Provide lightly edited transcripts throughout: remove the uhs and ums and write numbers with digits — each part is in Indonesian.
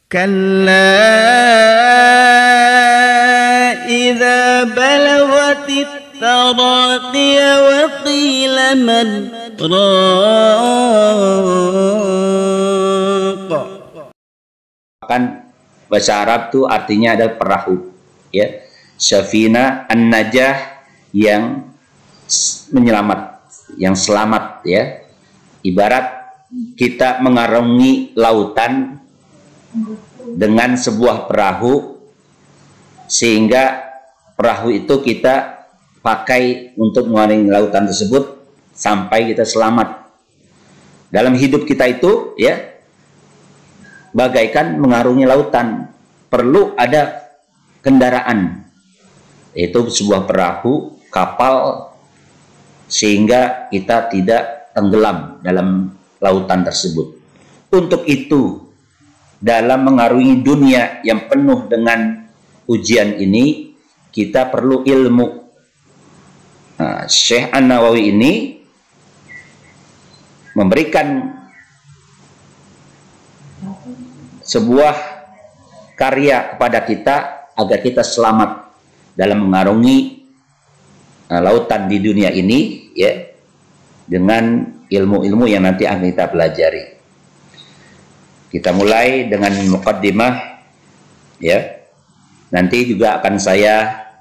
كلا إذا بلغت التراقي وقيل من راق. Kan bahasa Arab itu artinya adalah perahu, ya. Safina an-najah, yang menyelamat, yang selamat, ya. Ibarat kita mengarungi lautan dengan sebuah perahu, sehingga perahu itu kita pakai untuk mengarungi lautan tersebut sampai kita selamat. Dalam hidup kita itu, ya, bagaikan mengarungi lautan, perlu ada kendaraan, yaitu sebuah perahu, kapal, sehingga kita tidak tenggelam dalam lautan tersebut. Untuk itu, dalam mengarungi dunia yang penuh dengan ujian ini, kita perlu ilmu. Nah, Syekh An-Nawawi ini memberikan sebuah karya kepada kita agar kita selamat dalam mengarungi lautan di dunia ini, ya, dengan ilmu-ilmu yang nanti akan kita pelajari. Kita mulai dengan muqaddimah, ya. Nanti juga akan saya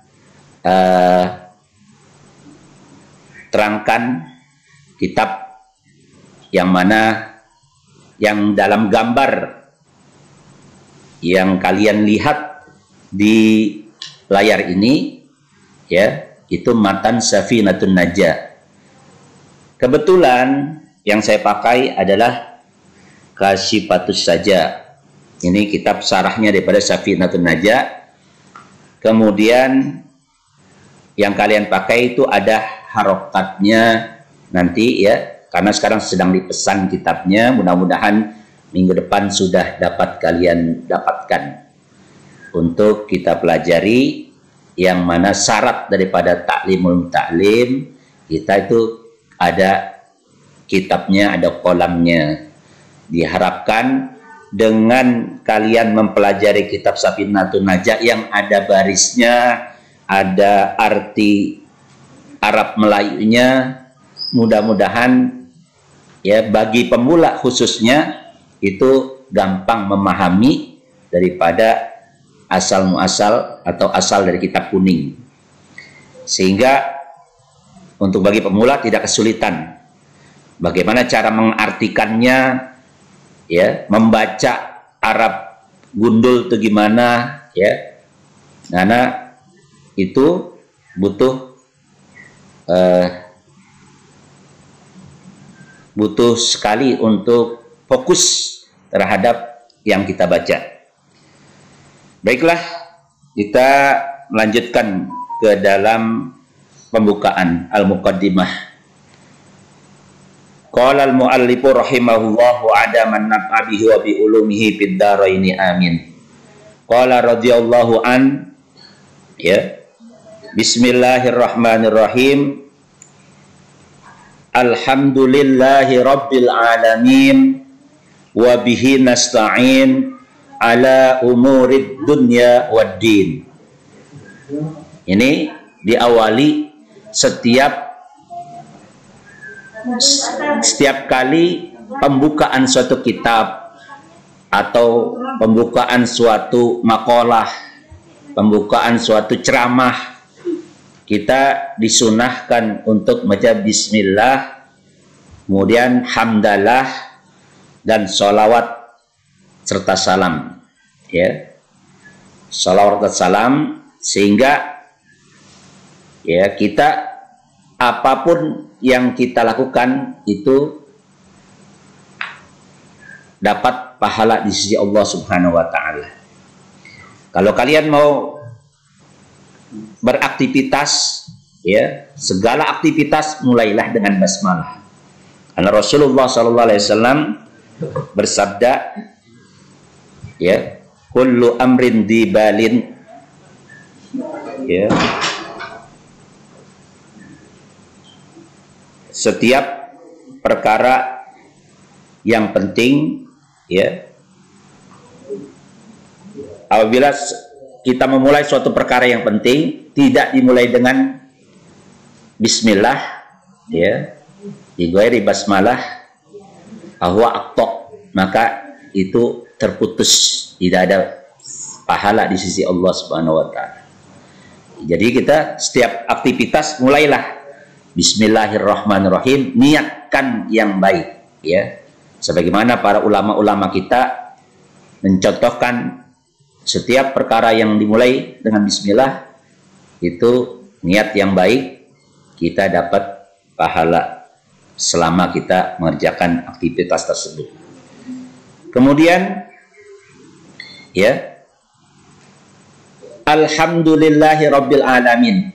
terangkan kitab yang mana yang dalam gambar yang kalian lihat di layar ini, ya, itu matan Safinatun Najah. Kebetulan yang saya pakai adalah Kasyifatus Saja. Ini kitab syarahnya daripada Safinatun Najah. Kemudian yang kalian pakai itu ada harokatnya nanti, ya, karena sekarang sedang dipesan kitabnya. Mudah-mudahan minggu depan sudah dapat kalian dapatkan untuk kita pelajari, yang mana syarat daripada taklimul ta'lim kita itu ada kitabnya, ada kolamnya. Diharapkan dengan kalian mempelajari kitab Safinatun Najah yang ada barisnya, ada arti Arab Melayunya, mudah-mudahan, ya, bagi pemula khususnya itu gampang memahami daripada asal muasal atau asal dari kitab kuning, sehingga untuk bagi pemula tidak kesulitan bagaimana cara mengartikannya, ya, membaca Arab gundul itu gimana, ya, karena itu butuh sekali untuk fokus terhadap yang kita baca. Baiklah, kita melanjutkan ke dalam pembukaan al-muqaddimah. Qala al-muallifu rahimahullahu adaman naf'a bihi wa bi ulumihi fid dharaini amin. Qala radhiyallahu an, ya. Bismillahirrahmanirrahim. Alhamdulillahi rabbil alamin wa bihi nasta'in ala umurid dunya waddin. Ini diawali setiap kali pembukaan suatu kitab atau pembukaan suatu makalah, pembukaan suatu ceramah, kita disunahkan untuk baca bismillah, kemudian hamdalah dan sholawat serta salam, ya, sholawat serta salam, sehingga, ya, kita apapun yang kita lakukan itu dapat pahala di sisi Allah Subhanahu wa taala. Kalau kalian mau beraktivitas, ya, segala aktivitas mulailah dengan basmalah. Karena Rasulullah sallallahu alaihi wasallam bersabda, ya, kullu amrin dibalin, ya, setiap perkara yang penting, ya, apabila kita memulai suatu perkara yang penting, tidak dimulai dengan bismillah, ya, dighairi basmalah, bahwa aktok, maka itu terputus, tidak ada pahala di sisi Allah Subhanahu wa taala. Jadi kita setiap aktivitas mulailah bismillahirrahmanirrahim, niatkan yang baik, ya. Sebagaimana para ulama-ulama kita mencontohkan setiap perkara yang dimulai dengan bismillah itu niat yang baik, kita dapat pahala selama kita mengerjakan aktivitas tersebut. Kemudian, ya, alhamdulillahi rabbil alamin.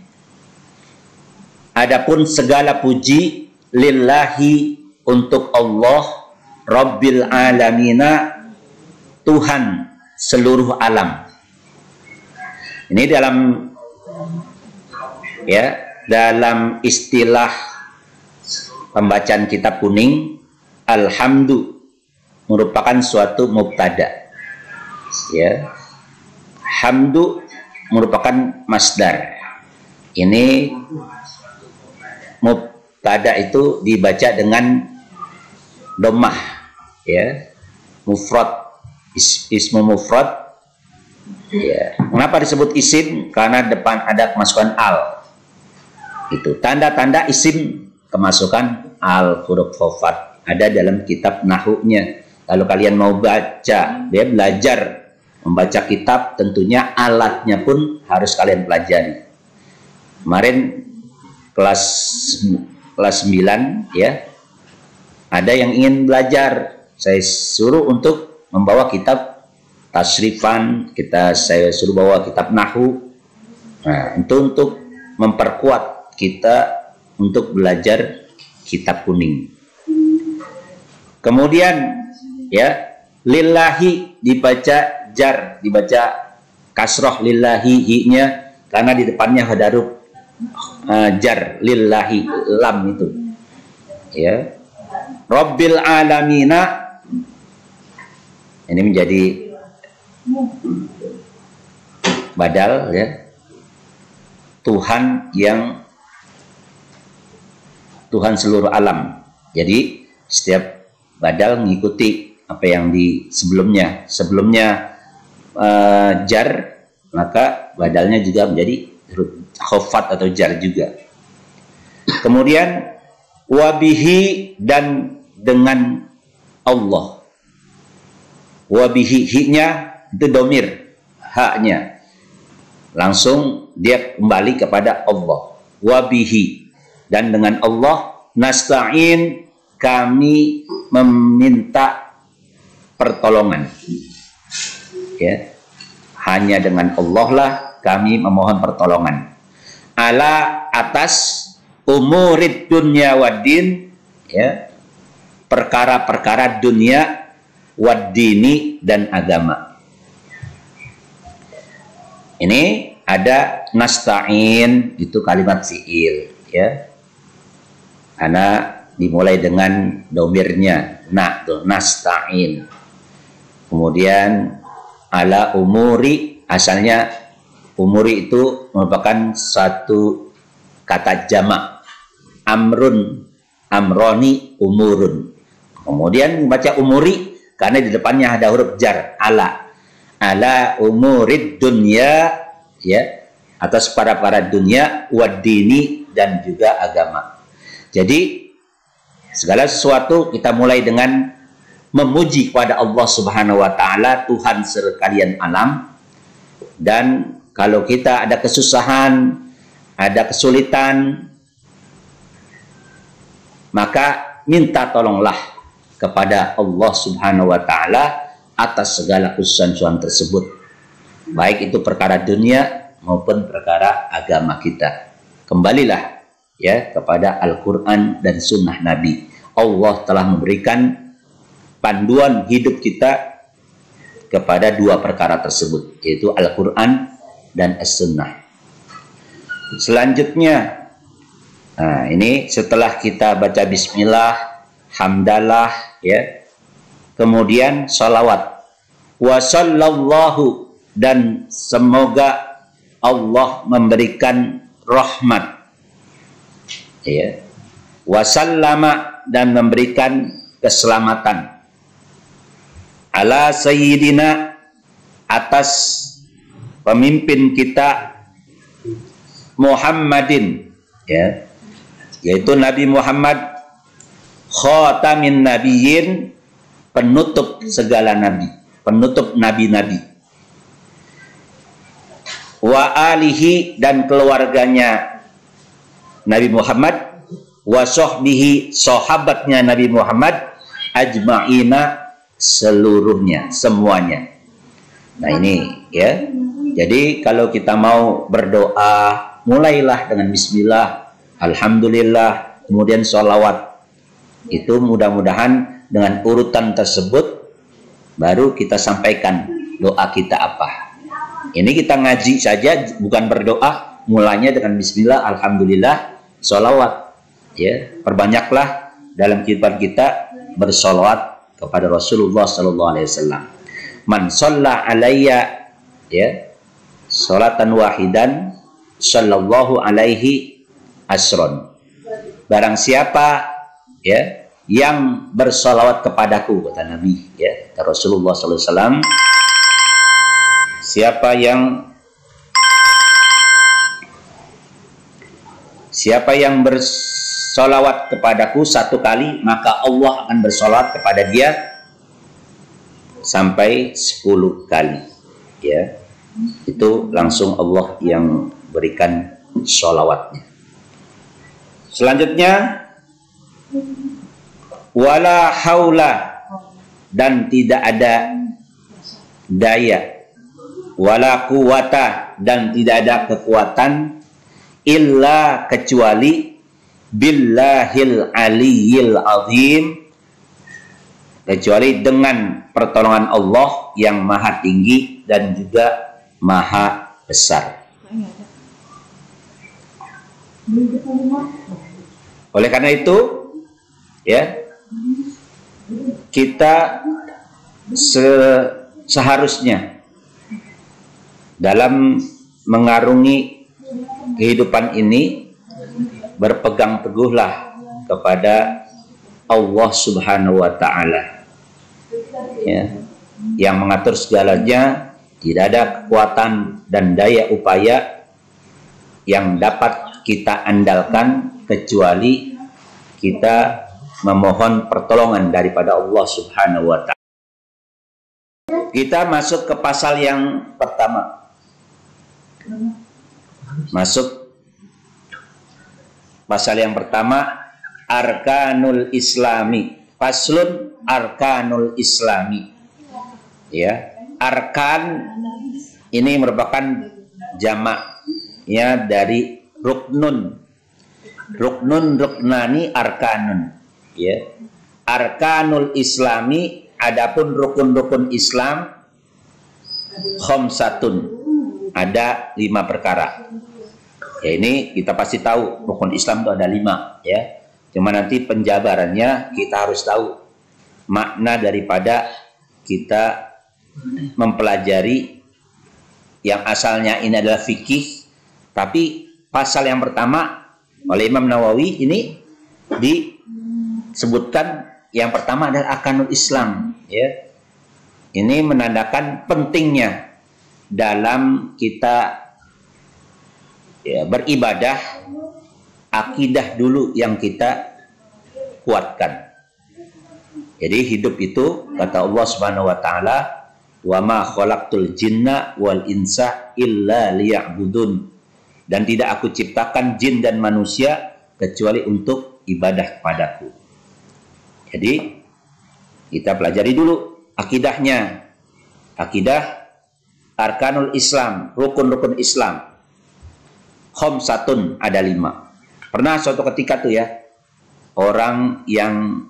Adapun segala puji lillahi untuk Allah rabbil alamina, Tuhan seluruh alam. Ini dalam istilah pembacaan kitab kuning, alhamdu merupakan suatu mubtada. Ya. Hamdu merupakan masdar. Ini mubtada itu dibaca dengan dhammah, ya. Mufrad, ismu mufrad. Ya. Kenapa disebut isim? Karena depan ada kemasukan al. Itu tanda-tanda isim kemasukan al, huruf khofat, ada dalam kitab nahwunya. Kalau kalian mau baca, dia belajar membaca kitab, tentunya alatnya pun harus kalian pelajari. Kemarin kelas 9, ya, ada yang ingin belajar, saya suruh untuk membawa kitab tasrifan, saya suruh bawa kitab nahwu. Nah, itu untuk memperkuat kita untuk belajar kitab kuning. Kemudian, ya, lillahi dibaca jar, dibaca kasroh lillahi, hi-nya karena di depannya ada huruf jar, lillahi, lam itu. Ya. Rabbil alamina, ini menjadi badal, ya. Tuhan seluruh alam. Jadi setiap badal mengikuti apa yang di sebelumnya. Sebelumnya jar, maka badalnya juga menjadi khofat atau jar juga. Kemudian wabihi, dan dengan Allah. Wabihi, hi-nya itu domir, haknya langsung dia kembali kepada Allah. Wabihi, dan dengan Allah nasta'in, kami meminta pertolongan. Ya, hanya dengan Allah lah kami memohon pertolongan. Ala, atas umurid dunya waddin, ya, perkara-perkara dunia, waddini, dan agama. Ini ada nasta'in, itu kalimat fi'il, ya. Karena dimulai dengan domirnya, nasta'in. Kemudian ala umuri, asalnya umuri itu merupakan satu kata jamak, amrun, amroni, umurun. Kemudian membaca umuri karena di depannya ada huruf jar, ala umurid dunya, ya, atas para dunia, waddini, dan juga agama. Jadi segala sesuatu kita mulai dengan memuji kepada Allah Subhanahu wa taala, Tuhan sekalian alam. Dan kalau kita ada kesusahan, ada kesulitan, maka minta tolonglah kepada Allah Subhanahu wa taala atas segala kesusahan tersebut, baik itu perkara dunia maupun perkara agama kita. Kembalilah, ya, kepada Al-Quran dan Sunnah Nabi. Allah telah memberikan panduan hidup kita kepada dua perkara tersebut, yaitu Al-Quran dan As-Sunnah. Selanjutnya, ini setelah kita baca bismillah, hamdalah, ya, kemudian salawat. Wa sallallahu dan semoga Allah memberikan rahmat, ya, wasallama, dan memberikan keselamatan, ala sayyidina, atas pemimpin kita Muhammadin, ya, yaitu Nabi Muhammad, khatamin nabiyyin, penutup segala nabi, penutup nabi-nabi, wa alihi, dan keluarganya Nabi Muhammad, wa sahbihi, sahabatnya Nabi Muhammad, ajma'ina, seluruhnya, semuanya. Nah ini, ya. Jadi kalau kita mau berdoa, mulailah dengan bismillah, alhamdulillah, kemudian sholawat. Itu mudah-mudahan dengan urutan tersebut baru kita sampaikan doa kita apa. Ini kita ngaji saja, bukan berdoa, mulanya dengan bismillah, alhamdulillah, sholawat. Ya, perbanyaklah dalam kehidupan kita bersolawat kepada Rasulullah Sallallahu Alaihi Wasallam. Man shalla alayya, ya, sholatan wahidan, sallallahu alaihi asron. Barang siapa, ya, yang bersolawat kepadaku, kata Nabi, ya, kata Rasulullah Sallallahu Alaihi Wasallam, siapa yang bersolawat kepadaku satu kali, maka Allah akan bersolawat kepada dia sampai 10 kali, ya. Itu langsung Allah yang berikan sholawatnya. Selanjutnya, wala haula, dan tidak ada daya, wala quwata, dan tidak ada kekuatan, illa, kecuali, billahil aliyyil azim, kecuali dengan pertolongan Allah yang maha tinggi dan juga maha besar. Oleh karena itu, ya, kita seharusnya dalam mengarungi kehidupan ini berpegang teguhlah kepada Allah Subhanahu wa Ta'ala, ya, yang mengatur segalanya. Tidak ada kekuatan dan daya upaya yang dapat kita andalkan kecuali kita memohon pertolongan daripada Allah Subhanahu wa Ta'ala. Kita masuk ke pasal yang pertama. Masuk pasal yang pertama, Arkanul Islami. Faslun Arkanul Islami. Ya, arkan ini merupakan jamak, ya, dari ruknun. Ruknun, ruknani, arkanun, ya. Arkanul Islami, adapun rukun-rukun Islam, khamsatun, ada 5 perkara. Ya, ini kita pasti tahu rukun Islam itu ada 5, ya. Cuma nanti penjabarannya kita harus tahu makna daripada kita mempelajari yang asalnya ini adalah fikih, tapi pasal yang pertama oleh Imam Nawawi ini disebutkan yang pertama adalah arkanul Islam, ya. Ini menandakan pentingnya dalam kita, ya, beribadah, akidah dulu yang kita kuatkan. Jadi hidup itu, kata Allah Subhanahu wa Ta'ala, wa ma khalaqtul jinna wal insa illa liya'budun, dan tidak aku ciptakan jin dan manusia kecuali untuk ibadah kepadaku. Jadi kita pelajari dulu akidahnya. Akidah arkanul Islam, rukun-rukun Islam, khamsatun, ada 5. Pernah suatu ketika tuh, ya, orang yang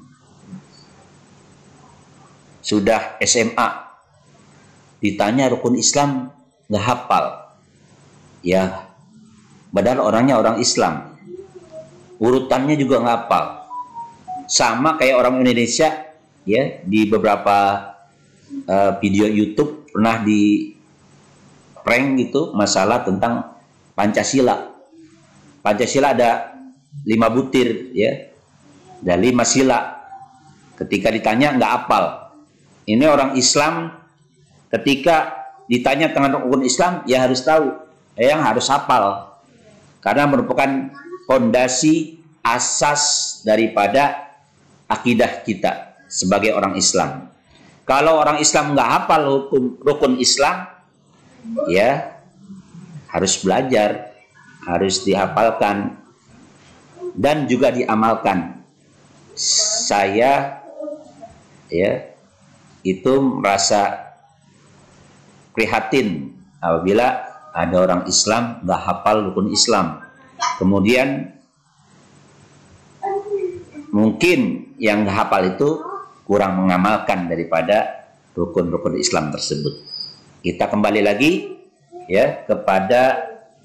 sudah SMA ditanya rukun Islam nggak hafal, ya, padahal orangnya orang Islam, urutannya juga nggak hafal. Sama kayak orang Indonesia, ya, di beberapa video YouTube pernah prank gitu masalah tentang Pancasila. Pancasila ada 5 butir ya, ada 5 sila. Ketika ditanya nggak hafal. Ini orang Islam ketika ditanya tentang rukun Islam ya harus tahu, yang harus hafal, karena merupakan fondasi asas daripada akidah kita sebagai orang Islam. Kalau orang Islam nggak hafal rukun Islam, ya harus belajar, harus dihafalkan dan juga diamalkan. Saya ya itu merasa prihatin apabila ada orang Islam nggak hafal rukun Islam. Kemudian mungkin yang nggak hafal itu kurang mengamalkan daripada rukun-rukun Islam tersebut. Kita kembali lagi ya kepada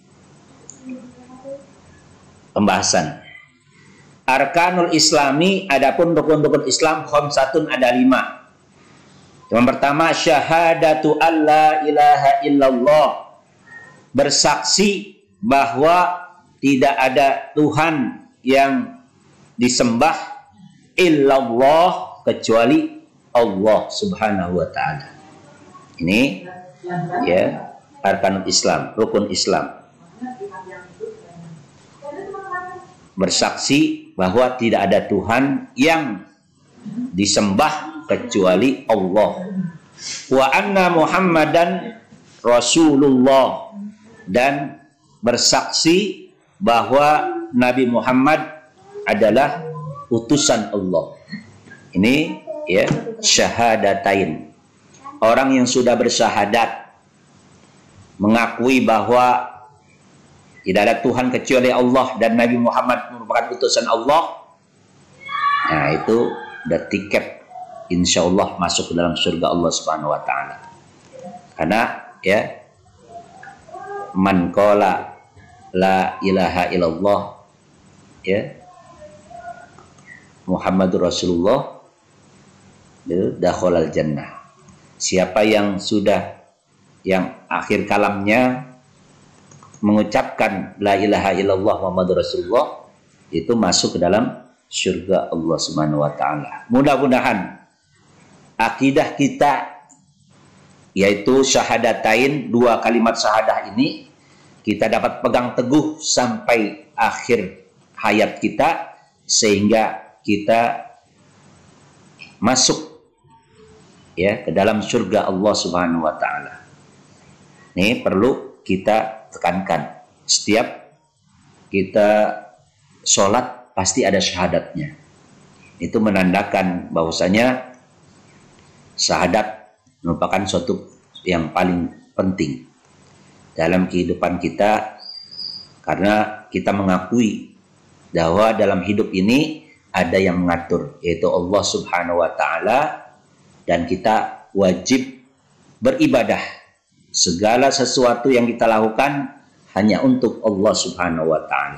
pembahasan. Arkanul Islami, adapun rukun-rukun Islam khamsatun, ada 5. Yang pertama, syahadatu alla ilaha illallah, bersaksi bahwa tidak ada Tuhan yang disembah illallah kecuali Allah Subhanahu wa taala. Ini ya arkanul Islam, rukun Islam. Bersaksi bahwa tidak ada Tuhan yang disembah kecuali Allah. Wa anna Muhammadan Rasulullah, dan bersaksi bahwa Nabi Muhammad adalah utusan Allah. Ini ya syahadatain. Orang yang sudah bersyahadat mengakui bahwa tidak ada Tuhan kecuali Allah dan Nabi Muhammad merupakan utusan Allah, nah itu udah tiket insya Allah masuk ke dalam surga Allah Subhanahu wa taala. Karena ya man qala la ilaha illallah ya Muhammadur Rasulullah dakhalal jannah. Siapa yang sudah yang akhir kalamnya mengucapkan la ilaha illallah Muhammadur Rasulullah, itu masuk ke dalam surga Allah Subhanahu wa taala. Mudah-mudahan akidah kita yaitu syahadatain, 2 kalimat syahadah ini kita dapat pegang teguh sampai akhir hayat kita, sehingga kita masuk ya ke dalam surga Allah Subhanahu wa taala. Ini perlu kita tekankan. Setiap kita sholat pasti ada syahadatnya. Itu menandakan bahwasanya syahadat merupakan suatu yang paling penting dalam kehidupan kita, karena kita mengakui bahwa dalam hidup ini ada yang mengatur, yaitu Allah Subhanahu wa taala, dan kita wajib beribadah. Segala sesuatu yang kita lakukan hanya untuk Allah Subhanahu wa taala.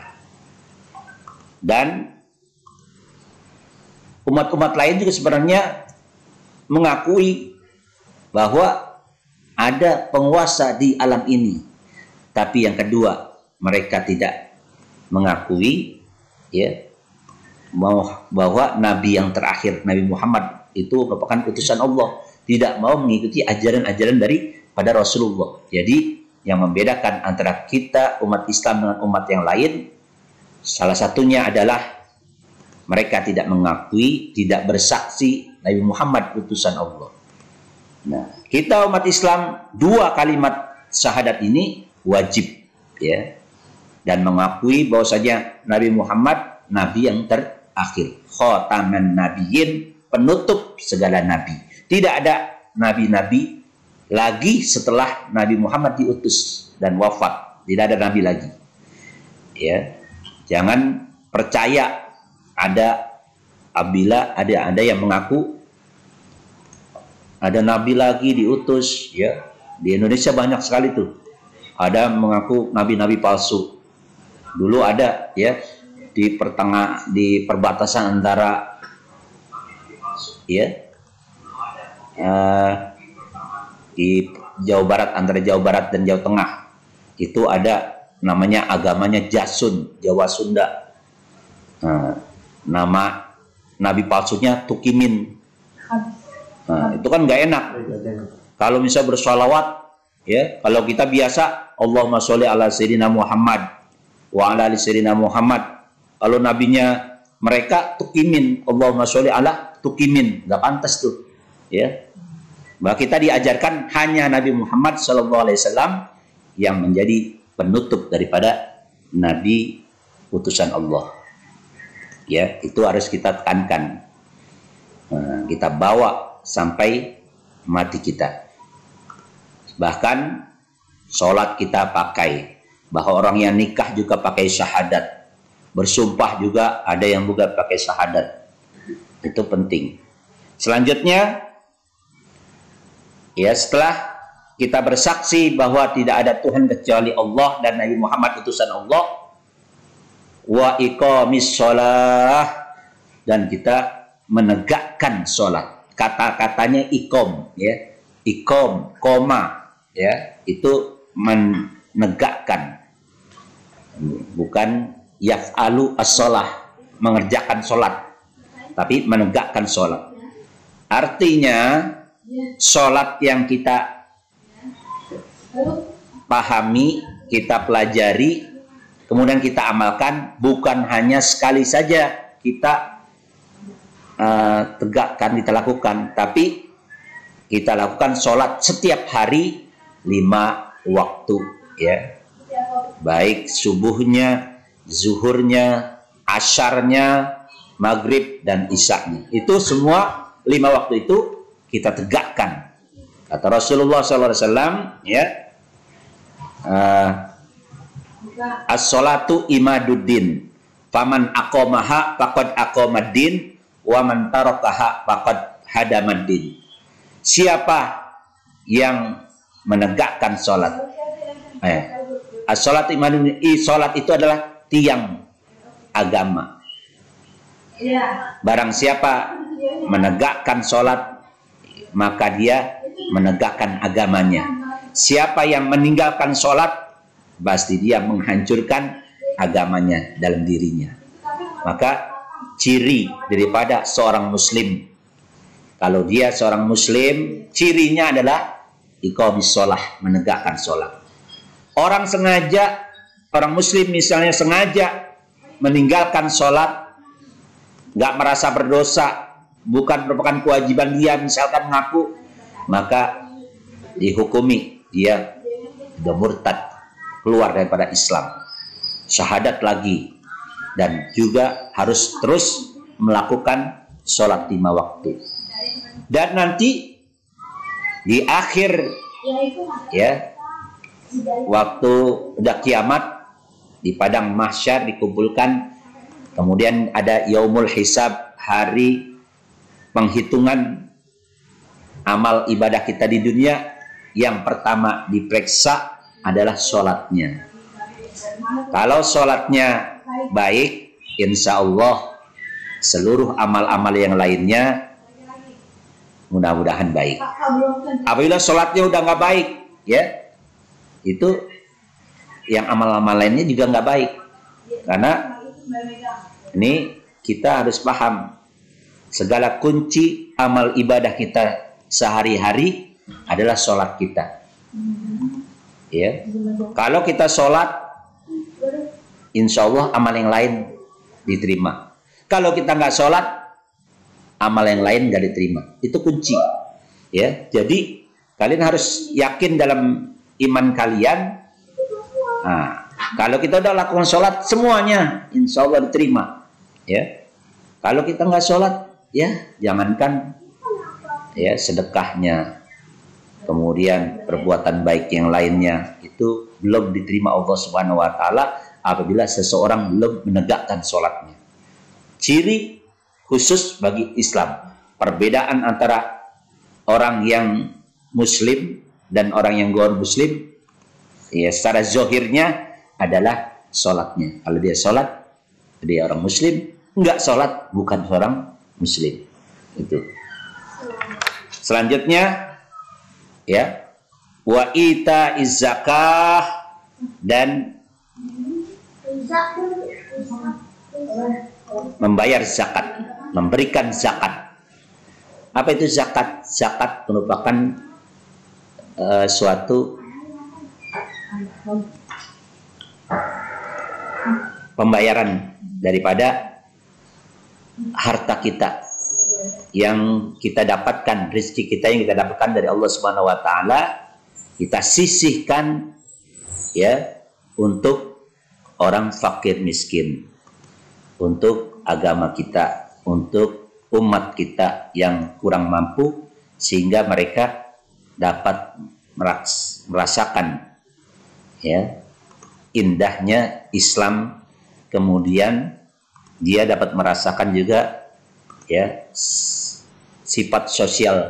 Dan umat-umat lain juga sebenarnya mengakui bahwa ada penguasa di alam ini. Tapi yang kedua, mereka tidak mengakui ya bahwa nabi yang terakhir, Nabi Muhammad, itu merupakan utusan Allah. Tidak mau mengikuti ajaran-ajaran daripada Rasulullah. Jadi yang membedakan antara kita umat Islam dengan umat yang lain, salah satunya adalah mereka tidak mengakui, tidak bersaksi Nabi Muhammad utusan Allah. Nah, kita umat Islam 2 kalimat syahadat ini wajib ya, dan mengakui bahwasanya Nabi Muhammad nabi yang terakhir, khataman nabiyyin, penutup segala nabi. Tidak ada nabi-nabi lagi setelah Nabi Muhammad diutus dan wafat. Tidak ada nabi lagi. Ya, jangan percaya apabila ada yang mengaku ada nabi lagi diutus ya. Di Indonesia banyak sekali tuh. Ada mengaku nabi-nabi palsu. Dulu ada ya di perbatasan antara ya di Jawa Barat, antara Jawa Barat dan Jawa Tengah. Itu ada namanya agamanya Jasun, Jawa Sunda. Nama nabi palsunya Tukimin. Itu kan nggak enak. Kalau misal bersolawat, ya, kalau kita biasa Allahumma sholli ala sayyidina Muhammad wa ala ali sayyidina Muhammad. Kalau nabinya mereka Tukimin, Allahumma sholli ala Tukimin, nggak pantas tuh, ya. Bahwa kita diajarkan hanya Nabi Muhammad SAW yang menjadi penutup daripada nabi utusan Allah. Ya, itu harus kita tekankan. Kita bawa sampai mati kita. Bahkan sholat kita pakai. Bahwa orang yang nikah juga pakai syahadat. Bersumpah juga ada yang juga pakai syahadat. Itu penting. Selanjutnya, ya, setelah kita bersaksi bahwa tidak ada Tuhan kecuali Allah dan Nabi Muhammad utusan Allah, wa iqamis shalah, dan kita menegakkan sholat. Kata-katanya iqam, ya, iqam, koma, ya, itu menegakkan, bukan yaf'alu as-shalah, mengerjakan sholat, tapi menegakkan sholat. Artinya sholat yang kita pahami, kita pelajari, kemudian kita amalkan, bukan hanya sekali saja kita tegakkan, kita lakukan, tapi kita lakukan sholat setiap hari 5 waktu, ya, baik subuhnya, zuhurnya, asyarnya, maghrib dan isyaknya. Itu semua 5 waktu itu kita tegakkan. Kata Rasulullah SAW, ya, as-sholatu imaduddin, faman aqamaha faqad aqamaddin, wa man tarakaha faqad hadamaddin. Siapa yang menegakkan sholat, as-sholatu imaduddin, sholat itu adalah tiang agama. Barang siapa menegakkan sholat, maka dia menegakkan agamanya. Siapa yang meninggalkan sholat, pasti dia menghancurkan agamanya dalam dirinya. Maka ciri daripada seorang muslim, kalau dia seorang muslim, cirinya adalah iqamis shalah, menegakkan sholat. Orang muslim misalnya sengaja meninggalkan sholat, nggak merasa berdosa, bukan merupakan kewajiban dia, misalkan ngaku, maka dihukumi dia sudah murtad, keluar daripada Islam, syahadat lagi, dan juga harus terus melakukan sholat 5 waktu. Dan nanti di akhir, ya, waktu udah kiamat, di padang mahsyar dikumpulkan, kemudian ada yaumul hisab, hari penghitungan amal ibadah kita di dunia. Yang pertama diperiksa adalah sholatnya. Kalau sholatnya baik, insya Allah seluruh amal-amal yang lainnya mudah-mudahan baik. Apabila sholatnya udah nggak baik, ya, itu yang amal-amal lainnya juga nggak baik. Karena ini kita harus paham, segala kunci amal ibadah kita sehari-hari adalah sholat kita. Ya, kalau kita sholat, insya Allah amal yang lain diterima. Kalau kita nggak sholat, amal yang lain nggak diterima. Itu kunci. Ya, jadi kalian harus yakin dalam iman kalian. Nah, kalau kita udah lakukan sholat semuanya, insya Allah diterima. Ya, kalau kita nggak sholat, ya jangankan, ya, sedekahnya, kemudian perbuatan baik yang lainnya, itu belum diterima Allah Subhanahu wa taala apabila seseorang belum menegakkan sholatnya. Ciri khusus bagi Islam, perbedaan antara orang yang muslim dan orang yang non muslim, ya, secara zohirnya adalah sholatnya. Kalau dia sholat, dia orang muslim. Enggak sholat, bukan seorang muslim. Itu. Selanjutnya, ya, wa ita zakah, dan membayar zakat, memberikan zakat. Apa itu zakat? Zakat merupakan suatu pembayaran daripada harta kita yang kita dapatkan, rezeki kita yang kita dapatkan dari Allah Subhanahu wa taala, kita sisihkan ya untuk orang fakir miskin, untuk agama kita, untuk umat kita yang kurang mampu, sehingga mereka dapat merasakan ya indahnya Islam, kemudian dia dapat merasakan juga ya sifat sosial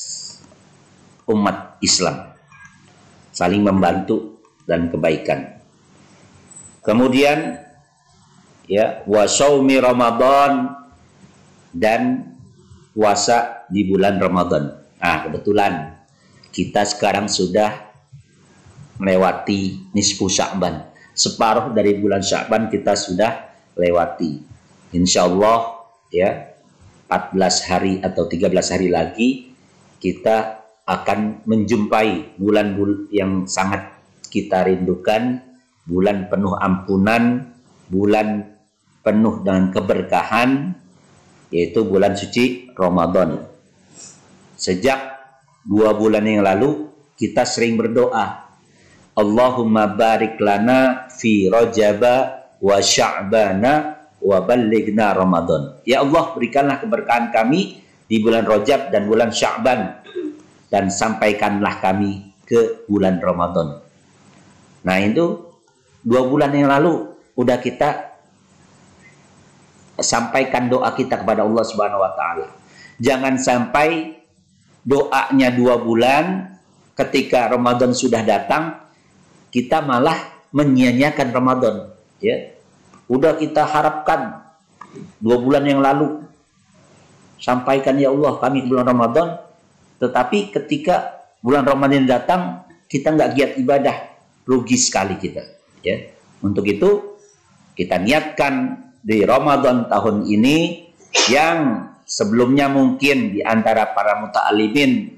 umat Islam, saling membantu dan kebaikan. Kemudian ya wa shaumi Ramadan, dan puasa di bulan Ramadan. Nah, kebetulan kita sekarang sudah melewati nisfu Sya'ban. Separuh dari bulan Sya'ban kita sudah lewati. Insya Allah ya 14 hari atau 13 hari lagi kita akan menjumpai bulan yang sangat kita rindukan, bulan penuh ampunan, bulan penuh dengan keberkahan, yaitu bulan suci Ramadan. Sejak 2 bulan yang lalu kita sering berdoa, Allahumma barik lana fi Rajaba wa Sya'bana wa ballighna Ramadan. Ya Allah, berikanlah keberkahan kami di bulan Rajab dan bulan Sya'ban, dan sampaikanlah kami ke bulan Ramadan. Nah, itu 2 bulan yang lalu udah kita sampaikan doa kita kepada Allah Subhanahu wa taala. Jangan sampai doanya 2 bulan, ketika Ramadan sudah datang kita malah menyia-nyiakan Ramadan, ya. Udah kita harapkan 2 bulan yang lalu, sampaikan ya Allah kami bulan Ramadan, tetapi ketika bulan Ramadan datang kita nggak giat ibadah, rugi sekali kita, ya. Untuk itu kita niatkan di Ramadan tahun ini, yang sebelumnya mungkin di antara para muta'alimin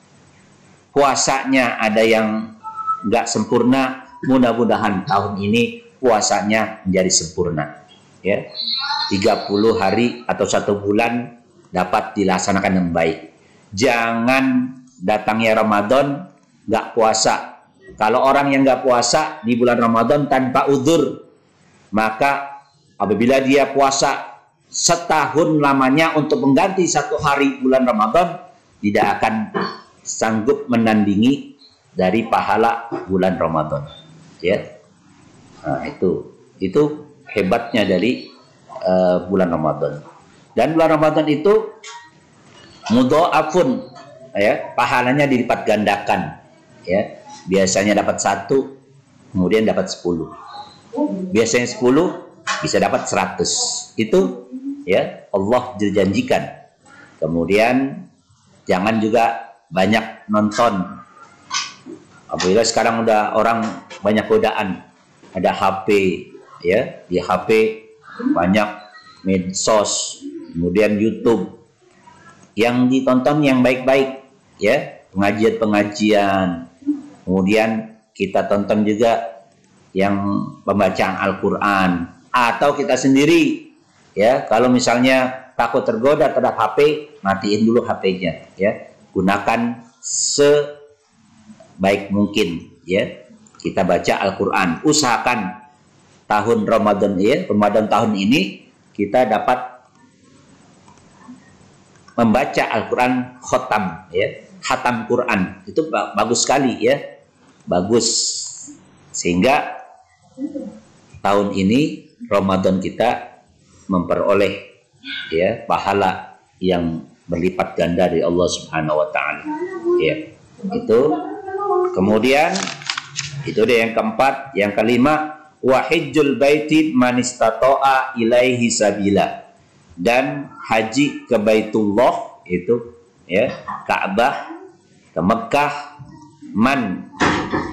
puasanya ada yang nggak sempurna, mudah-mudahan tahun ini puasanya menjadi sempurna, ya. 30 hari atau 1 bulan dapat dilaksanakan dengan baik. Jangan datangnya Ramadan nggak puasa. Kalau orang yang nggak puasa di bulan Ramadan tanpa udzur, maka apabila dia puasa setahun lamanya untuk mengganti 1 hari bulan Ramadan, tidak akan sanggup menandingi dari pahala bulan Ramadan, ya. Nah, itu hebatnya dari bulan Ramadan. Dan bulan Ramadan itu mudha'afun, ya, pahalanya dilipat gandakan, ya. Biasanya dapat 1, kemudian dapat 10. Biasanya 10 bisa dapat 100. Itu ya Allah janjikan. Kemudian jangan juga banyak nonton. Apabila sekarang udah orang banyak godaan, ada HP, ya, di HP banyak medsos, kemudian YouTube. Yang ditonton yang baik-baik, ya, pengajian-pengajian. Kemudian kita tonton juga yang pembacaan Al-Quran, atau kita sendiri, ya, kalau misalnya takut tergoda terhadap HP, matiin dulu HP-nya, ya. Gunakan sebaik mungkin, ya. Kita baca Al-Quran. Usahakan tahun Ramadan, ya, Ramadan tahun ini kita dapat membaca Al-Quran khotam, ya, khatam Quran. Itu bagus sekali, ya, bagus. Sehingga tahun ini Ramadan kita memperoleh, ya, pahala yang berlipat ganda dari Allah Subhanahu wa taala, ya. Itu. Kemudian itu dia yang keempat. Yang kelima, wa hajjul baiti man istata'a ilaihi sabila. Dan haji ke Baitullah, itu, ya, Ka'bah, ke Mekah, man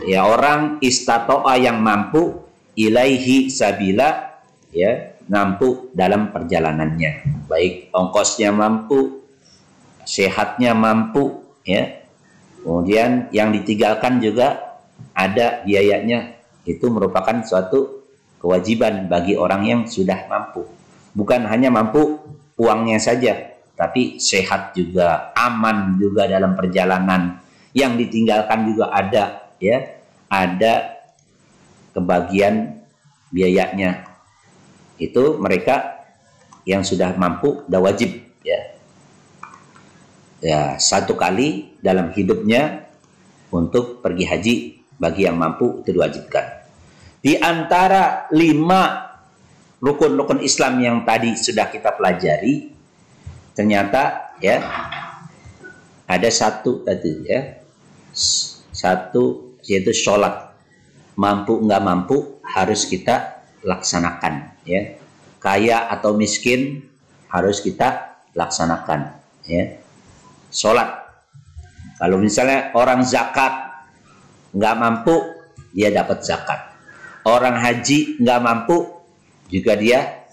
ya orang istato'a yang mampu ilaihi sabila, ya, mampu dalam perjalanannya, baik ongkosnya mampu, sehatnya mampu, ya. Kemudian yang ditinggalkan juga ada biayanya, itu merupakan suatu kewajiban bagi orang yang sudah mampu. Bukan hanya mampu uangnya saja, tapi sehat juga, aman juga dalam perjalanan. Yang ditinggalkan juga ada, ya, ada kebagian biayanya. Itu mereka yang sudah mampu, sudah wajib, ya. Ya, satu kali dalam hidupnya untuk pergi haji bagi yang mampu itu diwajibkan. Di antara 5 rukun-rukun Islam yang tadi sudah kita pelajari, ternyata, ya, ada satu tadi, ya, satu yaitu sholat. Mampu nggak mampu harus kita laksanakan, ya. Kaya atau miskin harus kita laksanakan, ya. Sholat. Kalau misalnya orang zakat nggak mampu, dia dapat zakat. Orang haji nggak mampu, juga dia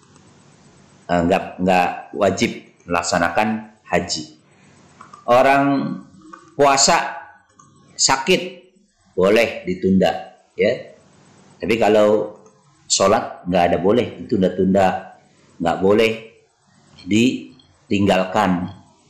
nggak wajib melaksanakan haji. Orang puasa sakit boleh ditunda, ya. Tapi kalau sholat nggak ada boleh ditunda-tunda, nggak boleh ditinggalkan.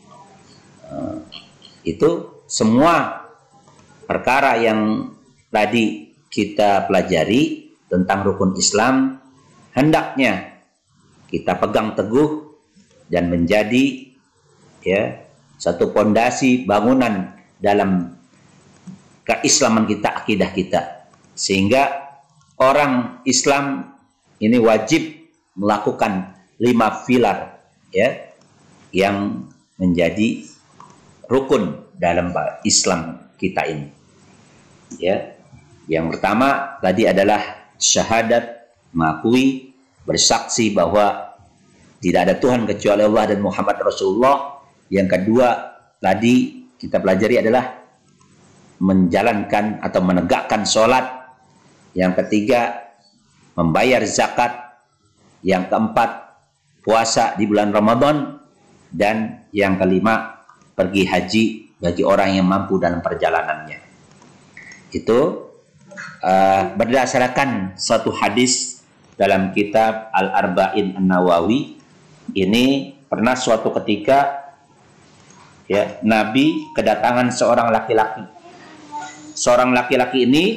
Itu semua perkara yang tadi kita pelajari tentang rukun Islam hendaknya kita pegang teguh dan menjadi, ya, satu pondasi bangunan dalam keislaman kita, akidah kita, sehingga orang Islam ini wajib melakukan 5 pilar, ya, yang menjadi rukun dalam Islam kita ini, ya. Yang pertama tadi adalah syahadat, mengakui, bersaksi bahwa tidak ada Tuhan kecuali Allah dan Muhammad Rasulullah. Yang kedua tadi kita pelajari adalah menjalankan atau menegakkan sholat. Yang ketiga membayar zakat. Yang keempat puasa di bulan Ramadan. Dan yang kelima pergi haji bagi orang yang mampu dalam perjalanannya. Itu berdasarkan satu hadis dalam kitab Al-Arba'in An-Nawawi. Ini pernah suatu ketika, ya, Nabi kedatangan seorang laki-laki. Seorang laki-laki ini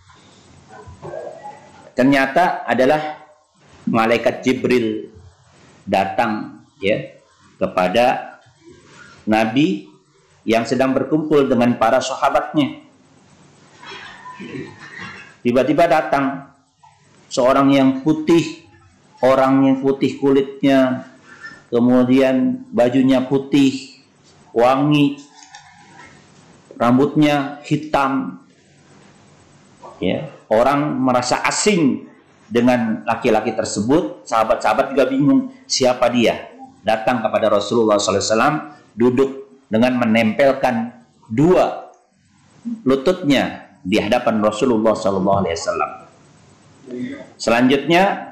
ternyata adalah malaikat Jibril datang, ya, kepada Nabi yang sedang berkumpul dengan para sahabatnya. Tiba-tiba datang seorang yang putih, orang yang putih kulitnya, kemudian bajunya putih, wangi, rambutnya hitam, ya. Orang merasa asing dengan laki-laki tersebut. Sahabat-sahabat juga bingung siapa dia. Datang kepada Rasulullah SAW, duduk dengan menempelkan 2 lututnya di hadapan Rasulullah SAW. Selanjutnya,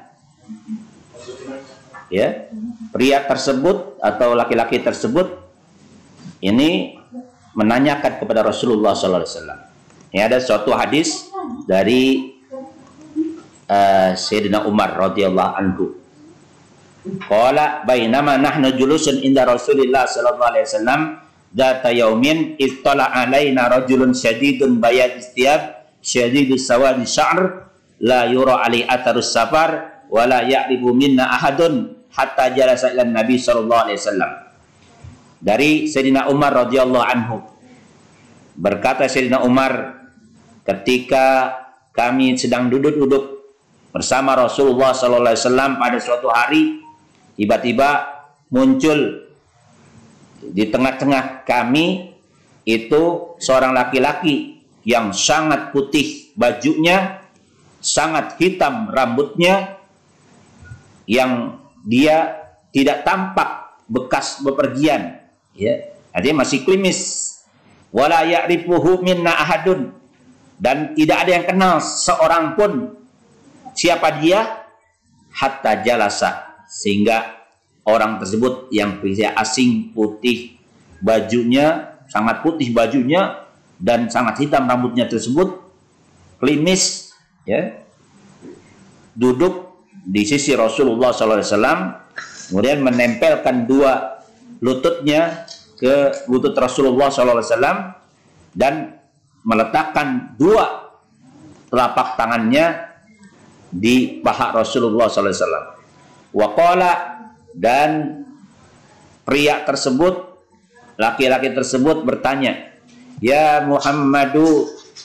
ya, pria tersebut atau laki-laki tersebut ini menanyakan kepada Rasulullah SAW. Ini ada suatu hadis dari Sayyidina Umar radhiyallahu anhu. Qala bainama nahnu julusun inda Rasulillah sallallahu alaihi wasallam dzata yaumin ittala alaina rajulun syadidun bayad istiyab syadidus sawadi sya'r la yura ali atarus safar wa la ya'ribu minna ahadun hatta jalasa ila Nabi sallallahu alaihi wasallam. Dari Sayyidina Umar radhiyallahu anhu, berkata Sayyidina Umar, ketika kami sedang duduk-duduk bersama Rasulullah sallallahu alaihi wasallam pada suatu hari, tiba-tiba muncul di tengah-tengah kami itu seorang laki-laki yang sangat putih bajunya, sangat hitam rambutnya, yang dia tidak tampak bekas bepergian, ya, artinya masih klimis. Wala ya'rifuhu minna ahadun, dan tidak ada yang kenal seorang pun siapa dia hatta jalasa, sehingga orang tersebut yang pria asing, putih bajunya, sangat putih bajunya dan sangat hitam rambutnya tersebut, klimis, ya, duduk di sisi Rasulullah SAW, kemudian menempelkan dua lututnya ke lutut Rasulullah SAW dan meletakkan dua telapak tangannya di paha Rasulullah SAW. Waqala, dan pria tersebut, laki-laki tersebut bertanya, Ya Muhammadu,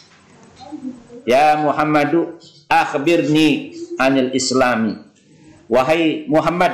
akhbirni anil islami. Wahai Muhammad,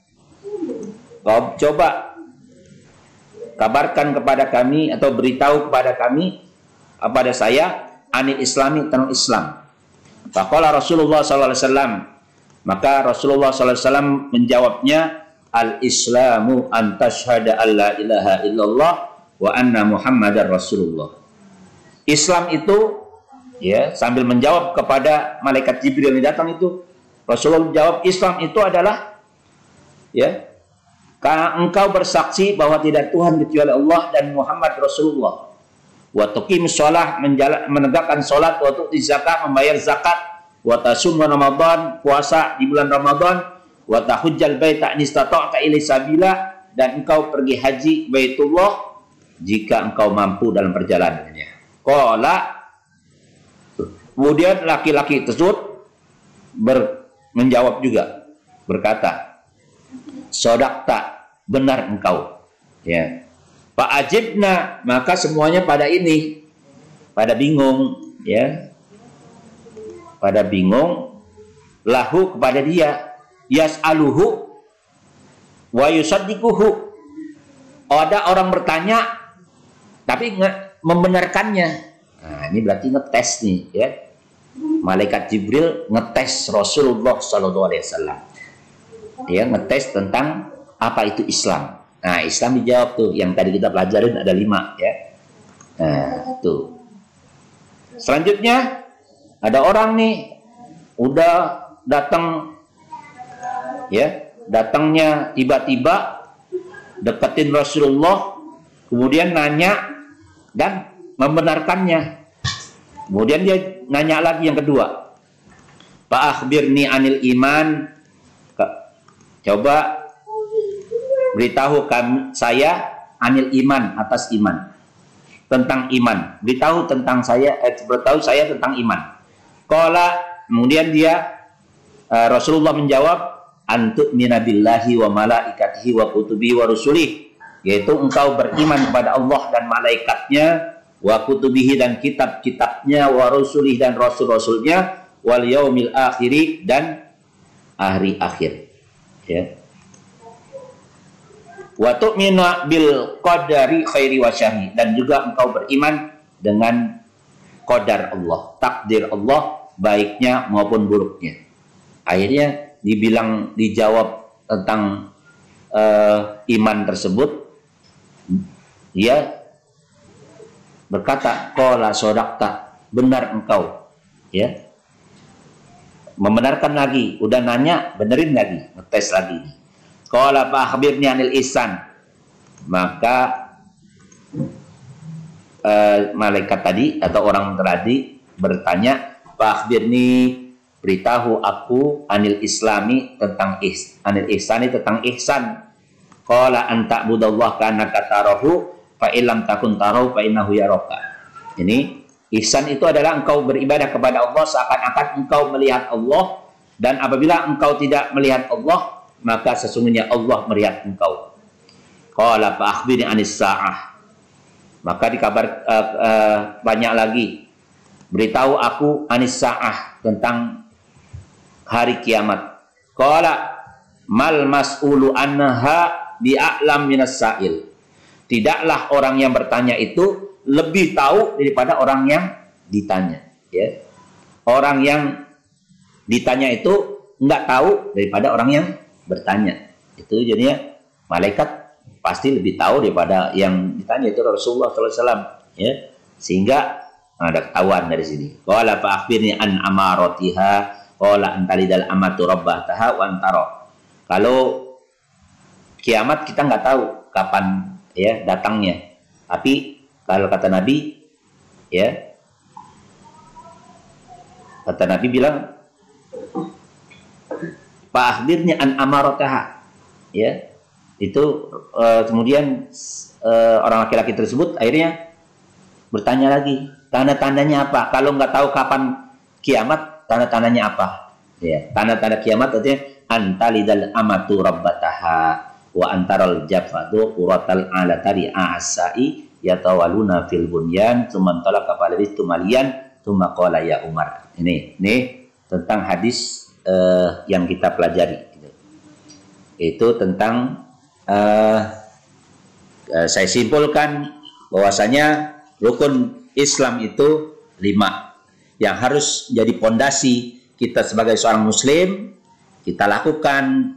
kau coba kabarkan kepada kami atau beritahu kepada kami, kepada saya, anil islami, tentang Islam. Faqala Rasulullah SAW, maka Rasulullah SAW menjawabnya, al-islamu an tashhada an la ilaha illallah wa anna muhammadar rasulullah. Islam itu, ya, sambil menjawab kepada malaikat Jibril yang datang itu, Rasulullah menjawab, Islam itu adalah, ya, karena engkau bersaksi bahwa tidak Tuhan kecuali Allah dan Muhammad Rasulullah. Wa tuqimus shalah, menegakkan salat, wa tu'ti zakat, membayar zakat, wa tasum Ramadan, puasa di bulan Ramadan, wa tahujjal baita in istata'ta ilaihi sabila, dan engkau pergi haji Baitullah jika engkau mampu dalam perjalanannya. Qala, kemudian laki-laki tersebut menjawab juga, berkata, Sodakta, benar engkau. Ya. Fa'ajibna, maka semuanya pada bingung, ya. Pada bingung, lahu kepada dia, yas'aluhu wa yusaddiquhu. Ada orang bertanya tapi membenarkannya. Nah, ini berarti ngetes nih, ya. Malaikat Jibril ngetes Rasulullah SAW. Ya, ngetes tentang apa itu Islam. Nah, Islam dijawab tuh, yang tadi kita pelajarin ada 5, ya. Nah, tuh. Selanjutnya ada orang nih udah datang, ya, datangnya tiba-tiba deketin Rasulullah, kemudian nanya dan membenarkannya. Kemudian dia nanya lagi yang kedua, Pak akhbirni anil iman, coba beritahu saya anil iman, atas iman, tentang iman, beritahu saya tentang iman. Qala, kemudian dia Rasulullah menjawab, antu'mina billahi wa malaikatihi wa kutubihi wa rusulih, yaitu engkau beriman kepada Allah dan malaikatnya, wa kutubihi, dan kitab-kitabnya, wa rusulih, dan rasul-rasulnya, wal yaumil akhiri, dan hari akhir, ya. Wa tu'minu bil qadari khairi wa syarri, dan juga engkau beriman dengan qadar Allah, takdir Allah, baiknya maupun buruknya. Akhirnya dijawab tentang iman tersebut, dia berkata, qala sodakta, benar engkau, ya. Membenarkan lagi, udah nanya, benerin lagi, ngetes lagi. Qala fa akhbirni anil ihsan, maka malaikat tadi atau orang tadi bertanya, fa akhbirni, beritahu aku anil islami, tentang anil ihsani, tentang ihsan. Qala anta budallah ka'annaka tarahu fa illam takun tarahu fa innahu yaraka. Ini ihsan itu adalah engkau beribadah kepada Allah seakan-akan engkau melihat Allah, dan apabila engkau tidak melihat Allah, maka sesungguhnya Allah melihat engkau. Qala fa akhbirni anis sa'ah, maka dikabar banyak lagi, beritahu aku anis sa'ah, tentang hari kiamat. Qala mal mas'ulu anha bi'a'lam minas sa'il, tidaklah orang yang bertanya itu lebih tahu daripada orang yang ditanya, ya. Orang yang ditanya itu enggak tahu daripada orang yang bertanya. Itu jadinya malaikat pasti lebih tahu daripada yang ditanya, itu Rasulullah SAW, ya. Sehingga Nah, ada ketahuan dari sini. Qala fa akhbirni an amaratiha qala antalidal amatu rabbataha wa antara. Kalau kiamat kita nggak tahu kapan ya datangnya. Tapi kalau kata Nabi ya, kata Nabi bilang fa akhbirni an amarataha. Ya. Itu kemudian orang laki-laki tersebut akhirnya bertanya lagi, tanda-tandanya apa? Kalau nggak tahu kapan kiamat, tanda-tandanya apa? Ya, tanda-tanda kiamat artinya antalidal amatu rabbataha wa antaral jafadu uratal alatari asai yatawaluna fil bunyan tsumma talaka falabis tumalian tsumma qala ya Umar. Ini tentang hadis yang kita pelajari. Itu tentang saya simpulkan bahwasanya rukun Islam itu 5 yang harus jadi pondasi kita sebagai seorang muslim. Kita lakukan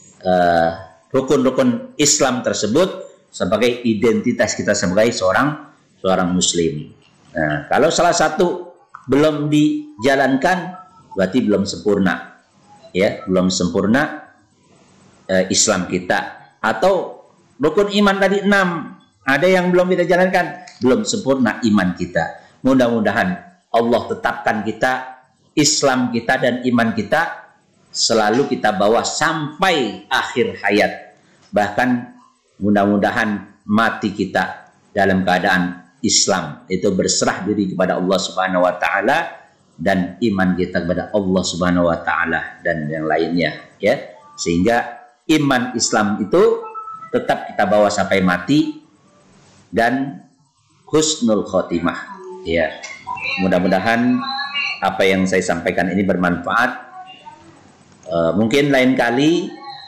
rukun-rukun Islam tersebut sebagai identitas kita sebagai seorang muslim. Nah, kalau salah satu belum dijalankan berarti belum sempurna. Ya, belum sempurna Islam kita. Atau rukun iman tadi 6, ada yang belum kita jalankan, belum sempurna iman kita. Mudah-mudahan Allah tetapkan kita, Islam kita dan iman kita selalu kita bawa sampai akhir hayat. Bahkan mudah-mudahan mati kita dalam keadaan Islam, itu berserah diri kepada Allah Subhanahu wa taala dan iman kita kepada Allah Subhanahu wa taala dan yang lainnya, ya. Sehingga iman Islam itu tetap kita bawa sampai mati dan husnul khotimah. Ya, mudah-mudahan apa yang saya sampaikan ini bermanfaat. Mungkin lain kali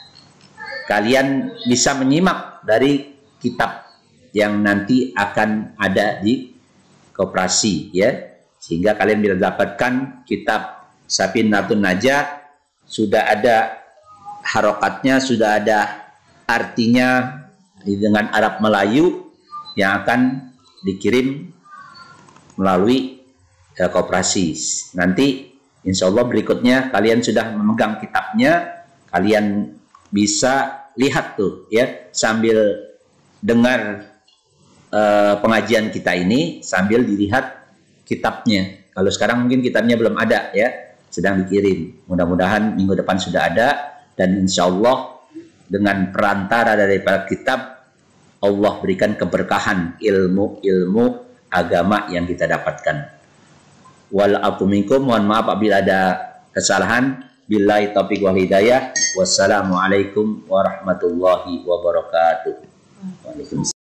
kalian bisa menyimak dari kitab yang nanti akan ada di koperasi, ya, sehingga kalian bisa dapatkan kitab Safinatun Najat. Sudah ada harokatnya, sudah ada artinya dengan Arab Melayu yang akan dikirim melalui koperasi. Nanti insya Allah berikutnya kalian sudah memegang kitabnya, kalian bisa lihat tuh ya, sambil dengar pengajian kita ini sambil dilihat kitabnya. Kalau sekarang mungkin kitabnya belum ada ya, sedang dikirim. Mudah-mudahan minggu depan sudah ada. Dan insya Allah dengan perantara daripada kitab, Allah berikan keberkahan ilmu agama yang kita dapatkan. Walafu minkum, mohon maaf apabila ada kesalahan. Billahi taufiq wal hidayah. Wassalamualaikum warahmatullahi wabarakatuh. Waalaikumsalam.